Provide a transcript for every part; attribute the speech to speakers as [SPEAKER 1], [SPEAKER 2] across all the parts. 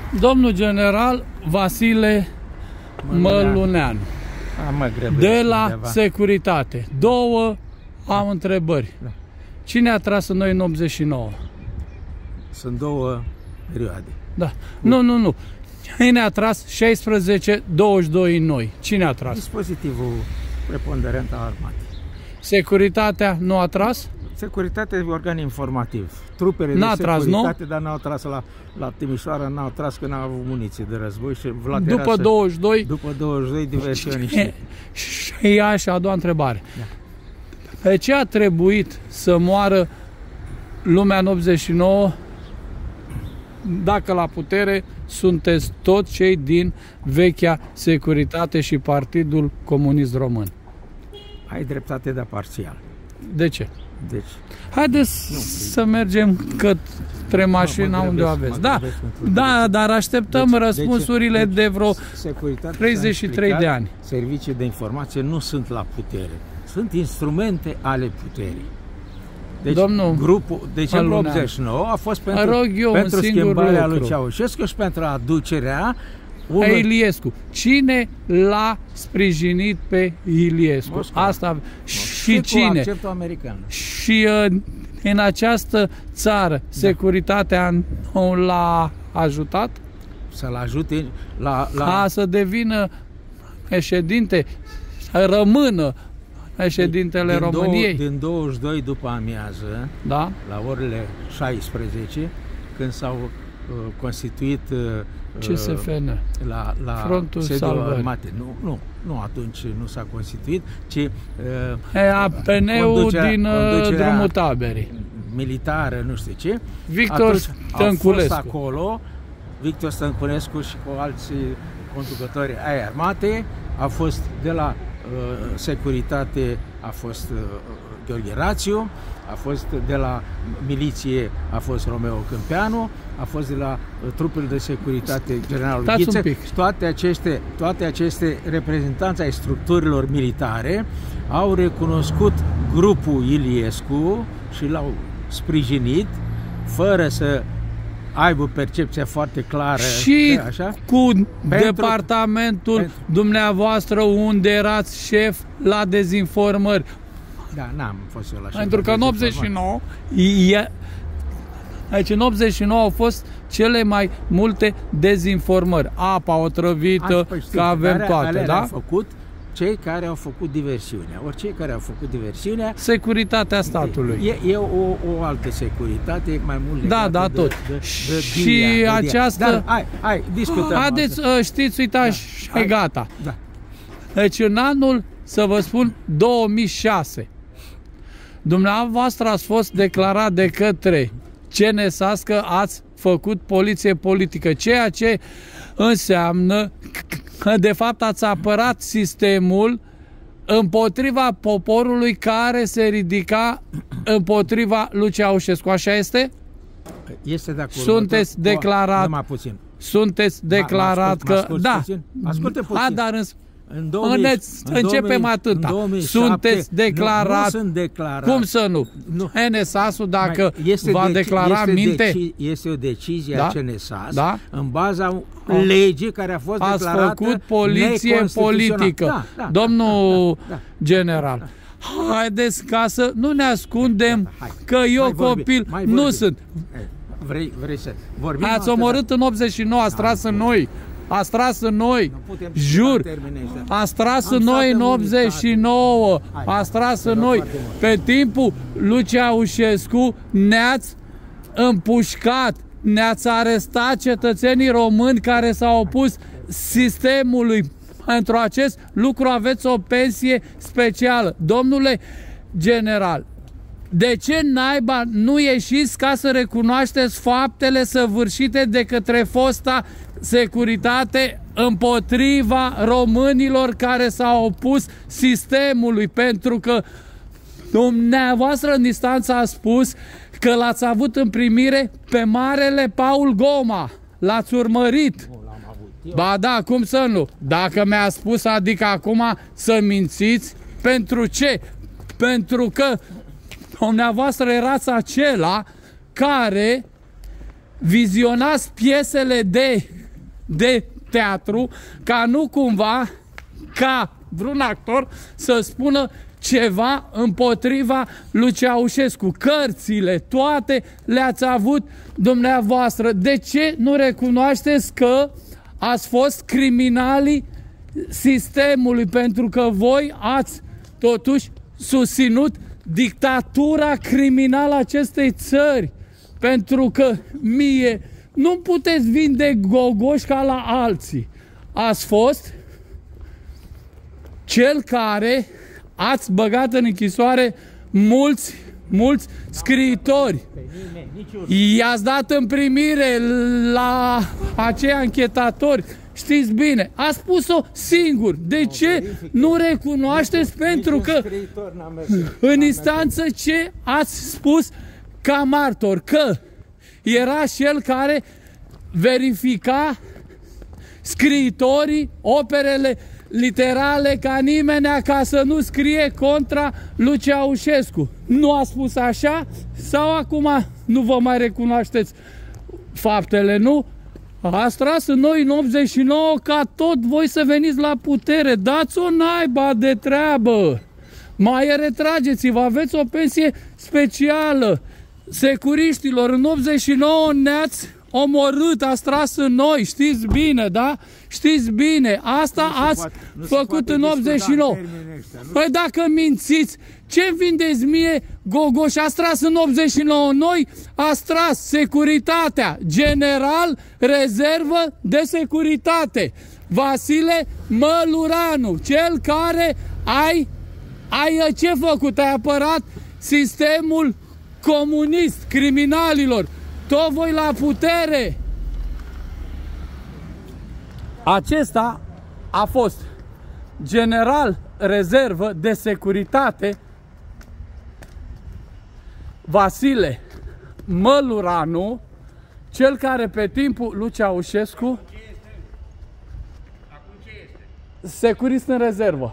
[SPEAKER 1] Domnul general Vasile Măluneanu, de la Securitate. Două am întrebări.
[SPEAKER 2] Da.
[SPEAKER 1] Cine a tras în noi în 89?
[SPEAKER 2] Sunt două perioade.
[SPEAKER 1] Da. Nu. Cine a tras 16-22 în noi? Cine a tras?
[SPEAKER 2] Dispozitivul preponderent al armatei.
[SPEAKER 1] Securitatea nu a tras?
[SPEAKER 2] Securitatea e organ informativ. Trupele de securitate, dar n-au tras la Timișoara, n-au tras că n-au avut muniție de război și Vlad
[SPEAKER 1] după 22?
[SPEAKER 2] După 22 diversioniști.
[SPEAKER 1] Și ea și a doua întrebare. Da. Pe ce a trebuit să moară lumea în 89 dacă la putere sunteți toți cei din vechea Securitate și Partidul Comunist Român?
[SPEAKER 2] Ai dreptate, dar parțial.
[SPEAKER 1] De ce?
[SPEAKER 2] Deci,
[SPEAKER 1] haideți să mergem către mașina unde o aveți. Da, dar așteptăm răspunsurile de vreo 33 de ani.
[SPEAKER 2] Servicii de informație nu sunt la putere. Sunt instrumente ale puterii. Deci, grupul decembrie 89 a fost pentru schimbarea lui Ceaușescu și pentru aducerea
[SPEAKER 1] Iliescu. Cine l-a sprijinit pe Iliescu?
[SPEAKER 2] Moscova.
[SPEAKER 1] Asta și cine? Și în această țară Securitatea nu l-a ajutat?
[SPEAKER 2] Să-l ajute
[SPEAKER 1] să devină președinte, să rămână președintele României.
[SPEAKER 2] Din 22 după amiază,
[SPEAKER 1] da?
[SPEAKER 2] La orele 16, când s-au constituit
[SPEAKER 1] CSFN,
[SPEAKER 2] la
[SPEAKER 1] Frontul
[SPEAKER 2] Salvării Armate. Nu atunci nu s-a constituit, ci
[SPEAKER 1] APN-ul din drumul Taberii.
[SPEAKER 2] Militară, nu știu ce.
[SPEAKER 1] Victor Stănculescu.
[SPEAKER 2] A fost acolo, Victor Stănculescu și cu alții conducători ai armatei. A fost de la Securitate, a fost Gheorghe Rațiu, a fost de la miliție, a fost Romeo Câmpeanu, a fost de la trupele de securitate generalul Ghiță. Toate aceste reprezentanți ai structurilor militare au recunoscut grupul Iliescu și l-au sprijinit fără să aibă percepția foarte clară.
[SPEAKER 1] Și așa, cu departamentul dumneavoastră unde erați șef la dezinformări.
[SPEAKER 2] Da, n-am fost eu la șef.
[SPEAKER 1] Pentru că în 89 în 89 au fost cele mai multe dezinformări. Apa otrăvită, că avem toate, da?
[SPEAKER 2] Cei care au făcut diversiunea. Ori cei care au făcut diversiunea...
[SPEAKER 1] Securitatea statului.
[SPEAKER 2] E o altă securitate, mai mult legată
[SPEAKER 1] și această...
[SPEAKER 2] Hai, discutăm.
[SPEAKER 1] Haideți, știți, uitați, și gata. Da. Deci în anul, să vă spun, 2006, dumneavoastră ați fost declarat de către CNSAS că ați făcut poliție politică, ceea ce înseamnă că de fapt ați apărat sistemul împotriva poporului care se ridica împotriva lui Ceaușescu. Așa este?
[SPEAKER 2] Este de acord.
[SPEAKER 1] Sunteți declarat.
[SPEAKER 2] Numai puțin.
[SPEAKER 1] Sunteți declarat că da.
[SPEAKER 2] Ascultă puțin.
[SPEAKER 1] Dar începem atâta. Sunteți declarat.
[SPEAKER 2] Nu sunt declarat.
[SPEAKER 1] Cum să nu? CNSAS-ul dacă va declara minte?
[SPEAKER 2] Este o decizie a CNSAS în baza legii care a fost declarată.
[SPEAKER 1] Ați făcut poliție politică. Domnul general, haideți ca să nu ne ascundem că eu copil nu sunt.
[SPEAKER 2] Vrei să vorbim?
[SPEAKER 1] Ați omorât în 89, ați tras în noi. Ați tras în noi, jur, ați tras în noi în 89, ați tras în noi. Pe timpul lui Ceaușescu ne-ați împușcat, ne-ați arestat cetățenii români care s-au opus sistemului. Pentru acest lucru aveți o pensie specială. Domnule general, de ce naiba nu ieșiți ca să recunoașteți faptele săvârșite de către fosta securitate împotriva românilor care s-au opus sistemului? Pentru că dumneavoastră în instanță a spus că l-ați avut în primire pe marele Paul Goma. L-ați urmărit. Ba da, cum să nu? Dacă mi-a spus, adică acum să mințiți, pentru ce? Pentru că dumneavoastră erați acela care vizionați piesele de de teatru, ca nu cumva, ca vreun actor să spună ceva împotriva lui Ceaușescu. Cărțile, toate le-ați avut dumneavoastră. De ce nu recunoașteți că ați fost criminalii sistemului? Pentru că voi ați totuși susținut dictatura criminală a acestei țări. Pentru că mie nu puteți vinde gogoși ca la alții. Ați fost cel care ați băgat în închisoare mulți scriitori. I-ați dat în primire la acei anchetatori. Știți bine, a spus-o singur. De ce nu recunoașteți? Pentru că în instanță ce ați spus ca martor? Că era cel care verifica scriitorii, operele literale ca nimenea, ca să nu scrie contra lui Ceaușescu. Nu a spus așa? Sau acum nu vă mai recunoașteți faptele, nu? Ați tras în noi în 89 ca tot voi să veniți la putere. Dați-o naiba de treabă. Mai retrageți-vă, aveți o pensie specială. Securiștilor, în 89 ne-ați omorât, ați tras în noi, știți bine, da? Știți bine, asta ați făcut în 89. Păi dacă mințiți, ce vindeți mie gogoși? Ați tras în 89 noi, ați tras securitatea, general, rezervă de securitate. Vasile Măluranu, cel care ai ce făcut? Ai apărat sistemul comunist, criminalilor. Tot voi la putere. Acesta a fost general rezervă de securitate Vasile Măluranu, cel care pe timpul lui Ceaușescu securist în rezervă.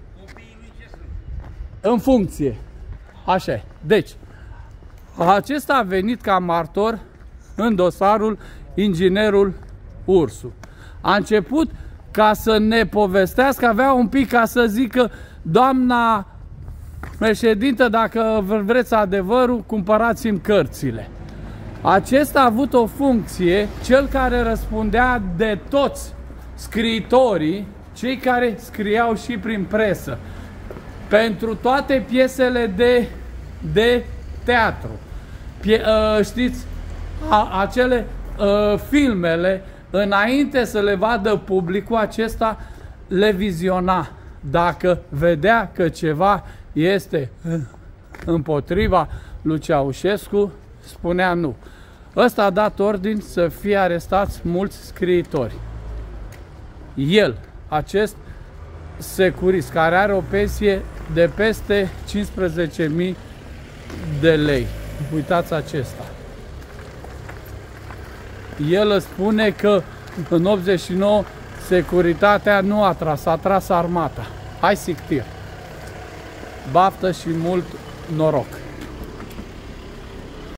[SPEAKER 1] În funcție. Așa e. Deci, acesta a venit ca martor în dosarul inginerul Ursu. A început ca să ne povestească, avea un pic ca să zică: doamna președintă, dacă vreți adevărul, cumpărați-mi cărțile. Acesta a avut o funcție, cel care răspundea de toți scriitorii, cei care scriau și prin presă, pentru toate piesele de teatru. Știți, acele filmele, înainte să le vadă publicul, acesta le viziona. Dacă vedea că ceva este împotriva lui Ceaușescu, spunea nu. Ăsta a dat ordin să fie arestați mulți scriitori. El, acest securist, care are o pensie de peste 15.000 de lei. Uitați acesta. El spune că în 89 securitatea nu a tras, a tras armata. Hai sictir. Baftă și mult noroc.